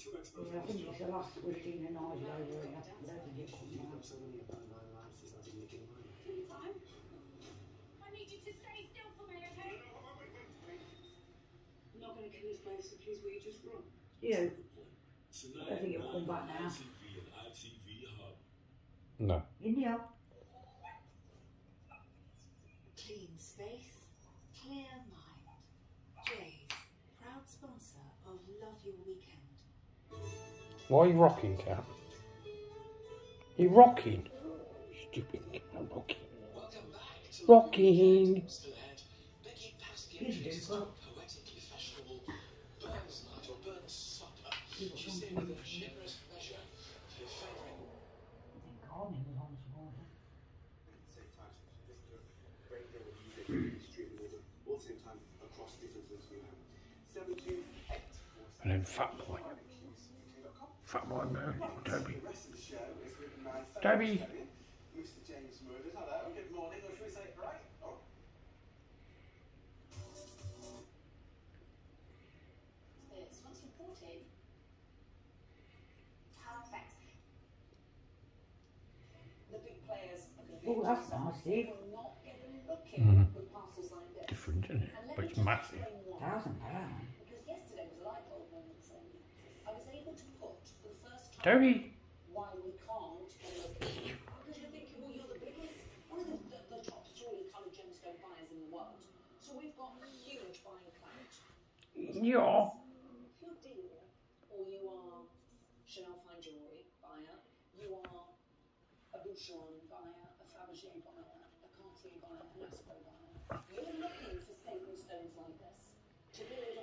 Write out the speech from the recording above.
Yeah, I think it's the last weekend in Islay where it happened. I think it come out. I need you to stay still for me, okay? I'm not going to kill us both, so please will you just run? Yeah. I think it'll come back now. No. In here. Clean space, clear mind. Jay's, proud sponsor of Love Your Weekend. Why are you rocking, Cat? You're rocking. Stupid cat, rocking. Rocking. Please do, but... Calming was on this morning. And then Fat Boy. Fat Boy Mary. Toby. Toby. Mr. James Murders, hello, good morning, or should we say, right? Oh. It's 2014. Perfect. The big players are going to be... Oh, that's nice, Steve. not even looking with parcels like this. Different, isn't it? But it's massive. £1,000. Because yesterday was a light bulb moment for me. I was able to put for the first time Toby. why we can't because you're thinking, well, you're the biggest, one of the top 3 coloured gemstone buyers in the world. So we've got huge buying clout. Yeah. If you're Delia, or you are Chanel Fine Jewellery buyer, you are a Boucheron buyer, a Fabergé buyer, a Cartier buyer, an Asper buyer. You're looking for statement stones like this to build